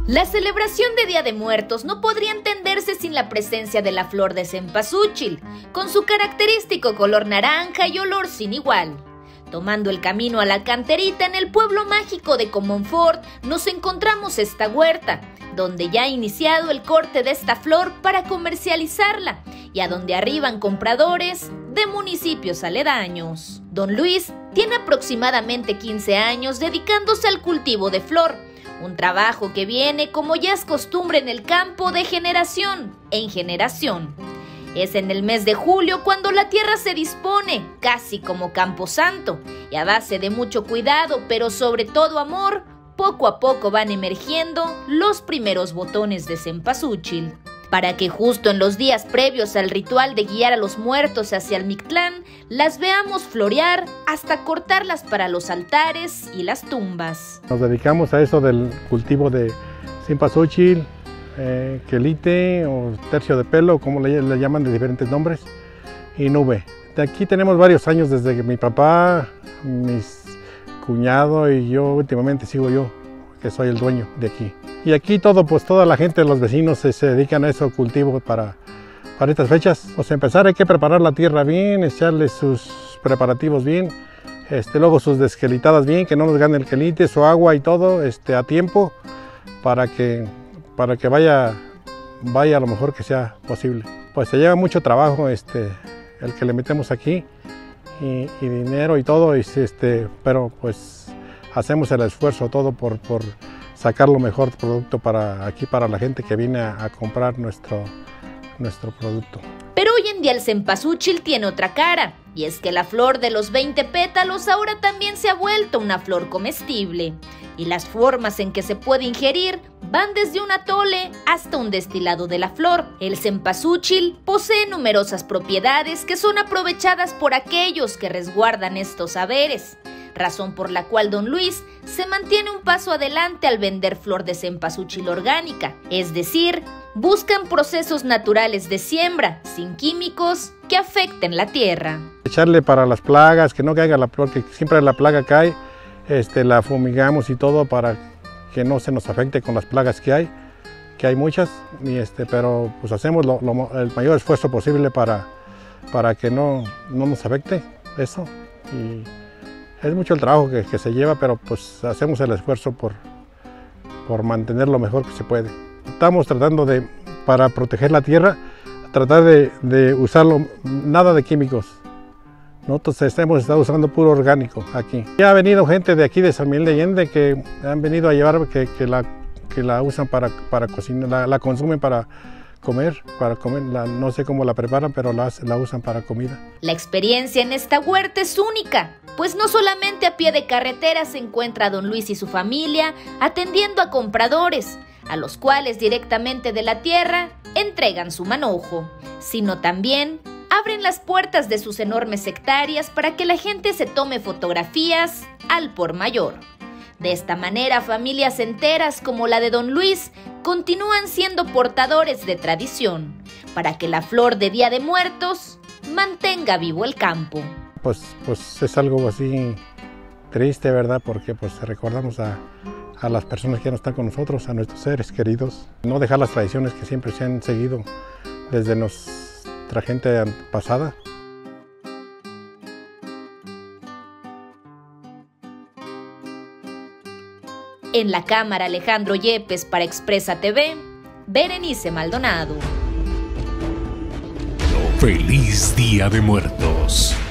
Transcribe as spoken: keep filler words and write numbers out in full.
La celebración de Día de Muertos no podría entenderse sin la presencia de la flor de cempasúchil, con su característico color naranja y olor sin igual. Tomando el camino a la canterita en el pueblo mágico de Comonfort, nos encontramos esta huerta, donde ya ha iniciado el corte de esta flor para comercializarla y a donde arriban compradores de municipios aledaños. Don Luis tiene aproximadamente quince años dedicándose al cultivo de flor, un trabajo que viene, como ya es costumbre en el campo, de generación en generación. Es en el mes de julio cuando la tierra se dispone, casi como camposanto, y a base de mucho cuidado, pero sobre todo amor, poco a poco van emergiendo los primeros botones de cempasúchil, para que justo en los días previos al ritual de guiar a los muertos hacia el Mictlán, las veamos florear hasta cortarlas para los altares y las tumbas. Nos dedicamos a eso del cultivo de cempasúchil, eh, quelite o tercio de pelo, como le, le llaman de diferentes nombres, y nube. De aquí tenemos varios años desde que mi papá, mis cuñado y yo, últimamente sigo yo, que soy el dueño de aquí. Y aquí todo, pues toda la gente, los vecinos se, se dedican a eso, cultivo para, para estas fechas. Pues empezar hay que preparar la tierra bien, echarle sus preparativos bien, este, luego sus desquelitadas bien, que no nos gane el quelite, su agua y todo este, a tiempo, para que, para que vaya, vaya a lo mejor que sea posible. Pues se lleva mucho trabajo este, el que le metemos aquí, y, y dinero y todo, y, este, pero pues hacemos el esfuerzo todo por, por sacar lo mejor producto para aquí, para la gente que viene a, a comprar nuestro, nuestro producto. Pero hoy en día el cempasúchil tiene otra cara, y es que la flor de los veinte pétalos ahora también se ha vuelto una flor comestible, y las formas en que se puede ingerir van desde un atole hasta un destilado de la flor. El cempasúchil posee numerosas propiedades que son aprovechadas por aquellos que resguardan estos saberes, razón por la cual don Luis se mantiene un paso adelante al vender flor de cempasúchil orgánica, es decir, buscan procesos naturales de siembra, sin químicos que afecten la tierra. Echarle para las plagas, que no caiga la flor, que siempre la plaga cae, este, la fumigamos y todo para que no se nos afecte con las plagas que hay, que hay muchas, y este, pero pues hacemos lo, lo, el mayor esfuerzo posible para, para que no, no nos afecte eso. Y es mucho el trabajo que, que se lleva, pero pues hacemos el esfuerzo por, por mantener lo mejor que se puede. Estamos tratando de, para proteger la tierra, tratar de, de usarlo, nada de químicos. Nosotros hemos estado usando puro orgánico aquí. Ya ha venido gente de aquí de San Miguel de Allende que han venido a llevar, que, que, la, que la usan para, para cocinar, la, la consumen para comer, para comer, la, no sé cómo la preparan, pero la, la usan para comida. La experiencia en esta huerta es única, pues no solamente a pie de carretera se encuentra don Luis y su familia atendiendo a compradores, a los cuales directamente de la tierra entregan su manojo, sino también abren las puertas de sus enormes hectáreas para que la gente se tome fotografías al por mayor. De esta manera, familias enteras como la de don Luis continúan siendo portadores de tradición, para que la flor de Día de Muertos mantenga vivo el campo. Pues, pues es algo así triste, ¿verdad? Porque pues recordamos a, a las personas que ya no están con nosotros, a nuestros seres queridos. No dejar las tradiciones que siempre se han seguido desde nuestra gente pasada. En la cámara Alejandro Yepes para Expresa T V, Berenice Maldonado. Feliz Día de Muertos.